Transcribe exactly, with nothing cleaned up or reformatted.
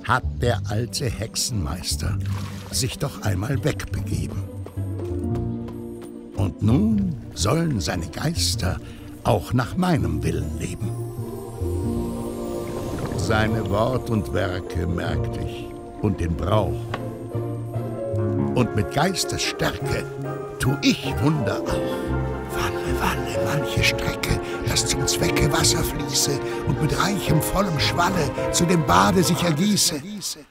hat der alte Hexenmeister sich doch einmal wegbegeben. Und nun sollen seine Geister auch nach meinem Willen leben. Seine Wort und Werke merkt ich und den Brauch. Und mit Geistesstärke tu ich Wunder auch. Walle, walle, manche Strecke, dass zum Zwecke Wasser fließe und mit reichem, vollem Schwalle zu dem Bade sich ergieße.